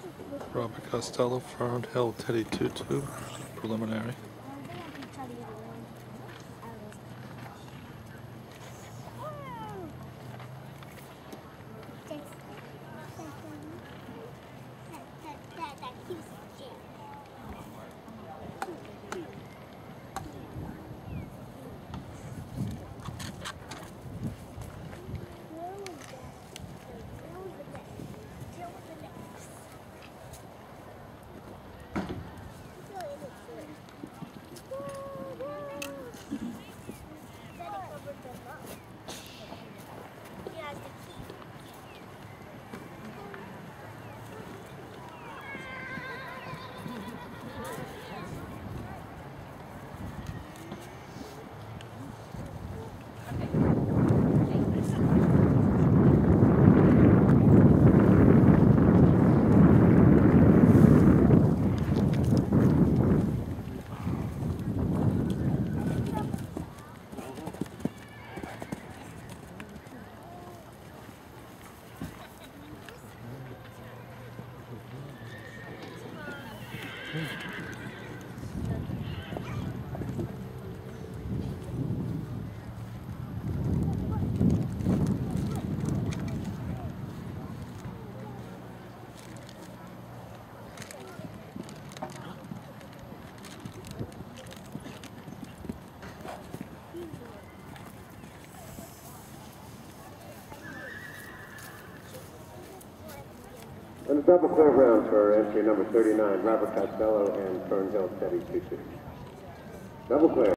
Robert Costello, Fernhill, Teddy 2-2, preliminary. And a double clear round for entry number 39, Robert Costello and Fernhill, Teddy 2-2. Double clear.